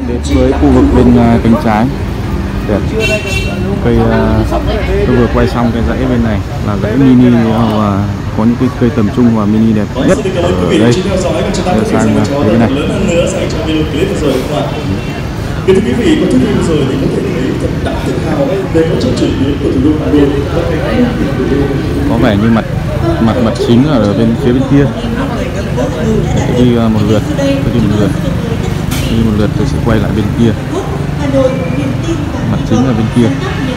đến với khu vực bên cánh trái. Đẹp. Cây tôi vừa quay xong cái dãy bên này là dãy mini và có những cái cây tầm trung và mini đẹp nhất ở đây. Giờ sang bên này. Thưa quý vị, qua thước phim vừa rồi thì có thể thấy thật đáng tự hào về các chương trình của thủ đô Hà Nội. Có vẻ như mặt chính ở bên phía bên kia. Tôi đi một lượt, tôi sẽ quay lại bên kia. Mặt chính ở bên kia.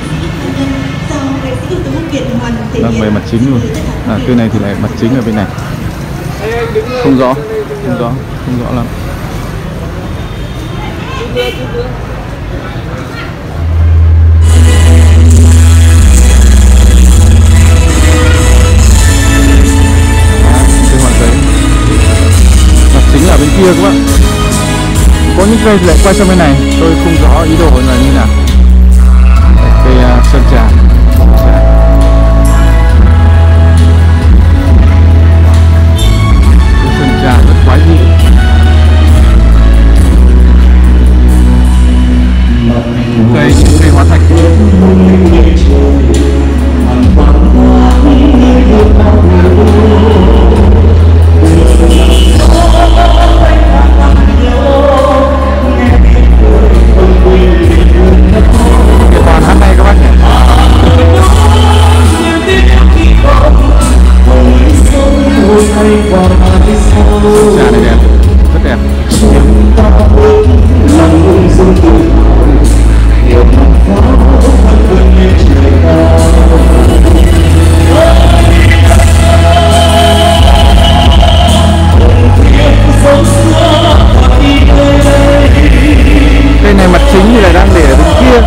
Đang về mặt chính luôn. Cây này thì lại mặt chính ở bên này. Không rõ lắm. Mặt chính là bên kia các bạn. Có những cây lại quay sang bên này, tôi không rõ ý đồ là như nào. Cây sơn trà. Sơn trà rất quái dị. Cây hóa thạch. Toàn hát này các bác nhỉ. Trà này đẹp, rất đẹp. Cây này mặt chính thì lại đang để ở bên kia.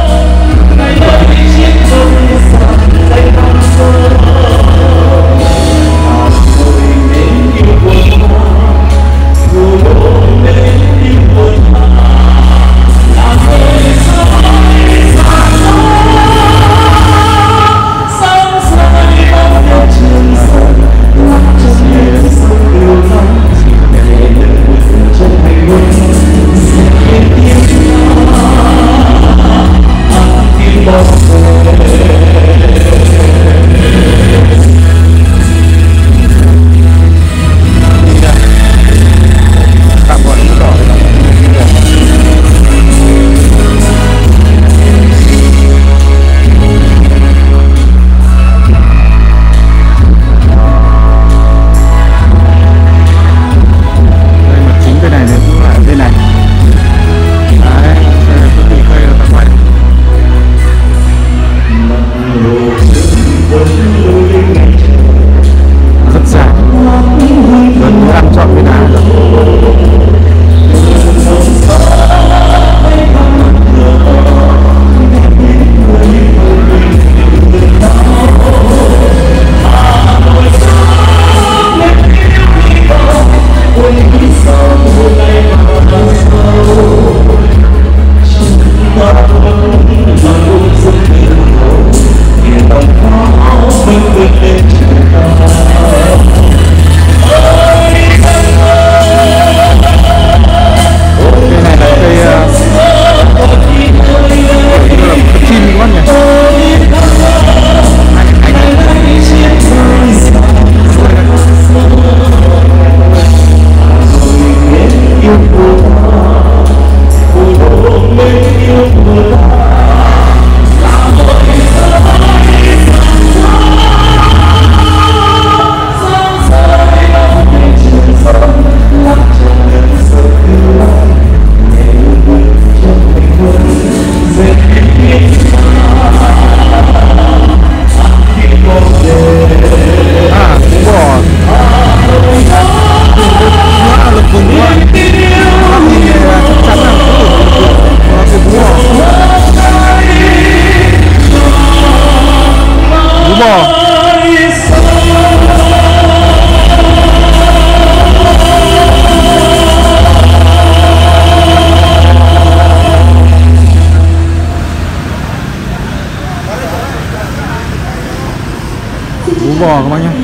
bò các bác nhé,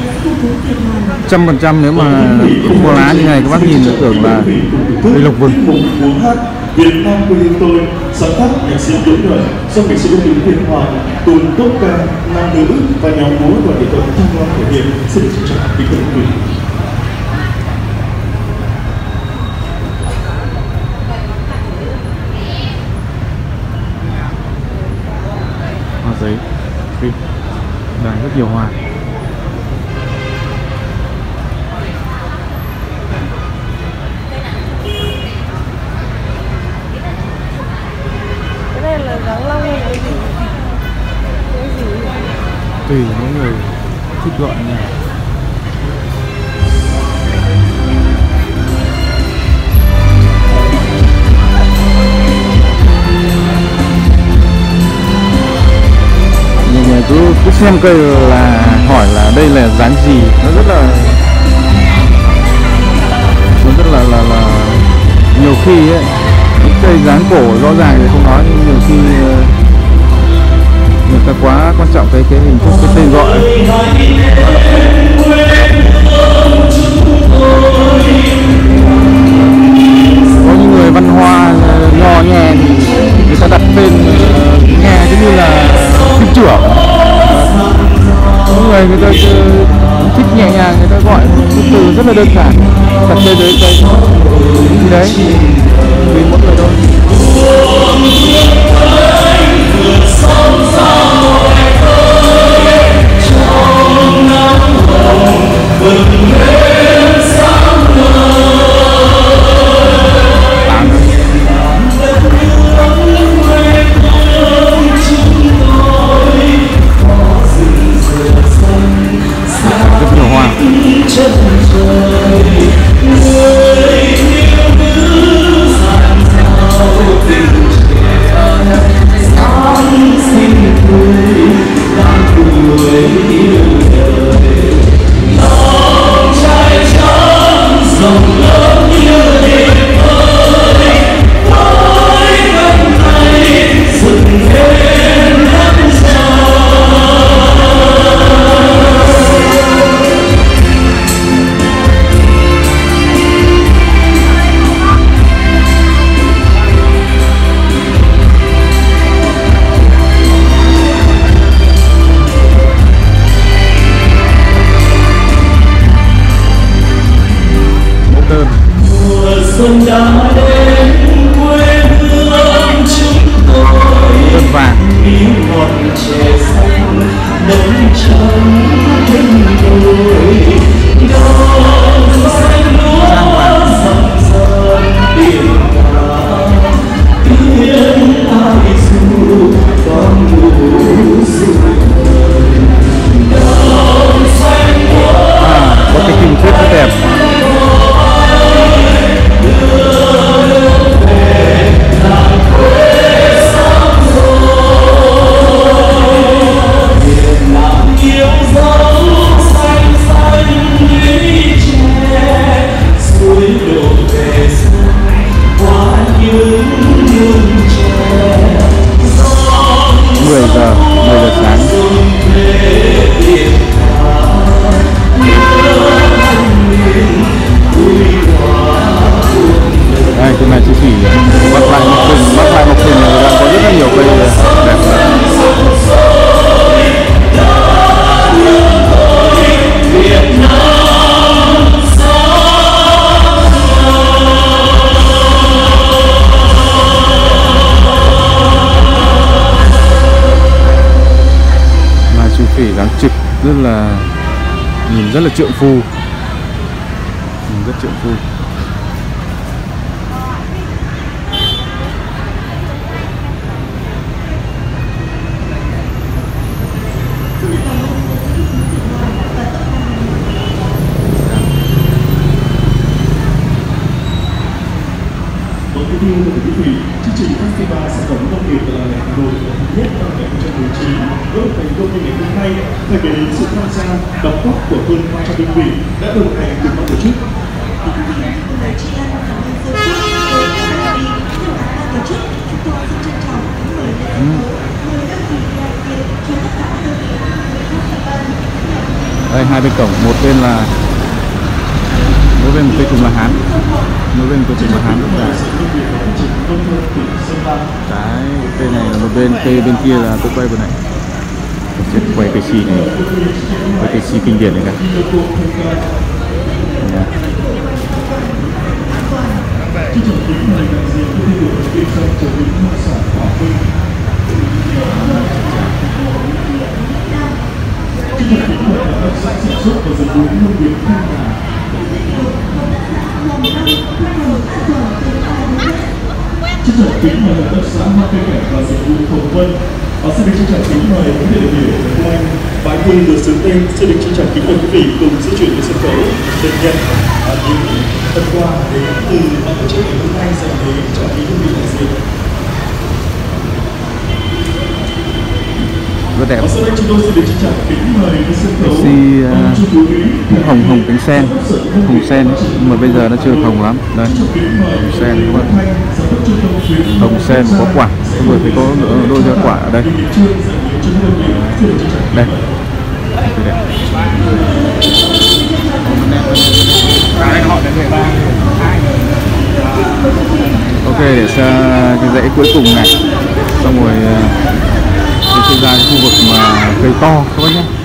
100%. Nếu mà không có lá như này các bác nhìn tưởng là cây lộc vừng. Việt Nam quê hương tôi, sáng tác nhạc sĩ Đỗ Nhuận do nghệ sĩ ưu tú Việt Hoàng cùng tốt ca nam nữ và nhóm múa đoàn nghệ thuật Thăng Long thể hiện. Xin được trân trọng kính mời quý vị. Hoa giấy, đài rất nhiều hoa. Cái này là dáng long hay cái gì? Cái gì? Tùy mỗi người thích gọi nha. Nhiều người cứ xem cây là hỏi là đây là dáng gì, nó rất là nhiều khi ấy, những cây dáng cổ rõ ràng thì không nói, nhưng nhiều khi người ta quá quan trọng cái hình thức, cái tên gọi. Có những người văn hoa nho nhẹ thì người ta đặt tên nghe giống như là phim trưởng. Có người ta thích nhẹ nhàng, người ta gọi một từ rất là đơn giản, đặt tên đấy thì đấy vì mỗi người thôi. Rất nhiều hoa. Xuân đã đến quê hương chúng tôi, miếng ngọt chè xanh nồng trong thân đồi, đồng xanh lúa rậm rợn biển cả, tiếng ai ru con ngủ rồi, đồng xanh lúa. Có cái hình thức rất đẹp. Đây, cái này chị Thủy bắt lại một rừng là có rất là nhiều cây đẹp. Mai Chu Thủy dáng trực rất là nhìn rất là trượng phu, nhìn rất trượng phu. Thưa quý vị, chương trình Festival sản phẩm nông nghiệp tại Hà Nội thứ nhất năm 2019 với thành công như ngày hôm nay phải kể đến sự tham gia đóng góp của hơn 200 đơn vị đã đồng hành cùng ban tổ chức. Đây, hai bên cổng, một bên là nối với một cây tùng La Hán, nối với một cây tùng La Hán. Cái cây này là một bên, cây bên kia là tôi quay bên này. Sẽ quay cây xì này, quay cây xì kinh điển này cả. Trân trọng kính mời hợp tác xã Hoa Cây Cảnh và Dịch vụ Hồng Vân. Xin được trân trọng kính mời quý vị đại biểu của anh Bái Thi được xướng tên. Xin được trân trọng kính mời quý vị cùng di chuyển đến sân khấu để nhận những phần quà đến từ ban tổ chức ngày hôm nay dành đến cho quý vị đại diện. Rất đẹp. Sau đây chúng tôi xin được trân trọng kính mời đến sân khấu hồng cánh sen, hồng sen ấy. Nhưng mà bây giờ nó chưa hồng lắm. Đây, hồng sen các bạn. Hồng sen có quả, các bạn thấy có đôi ra quả ở đây. Đây, đẹp. Ok, để sang cái dãy cuối cùng này, xong rồi đi ra cái khu vực mà cây to các bác nhé.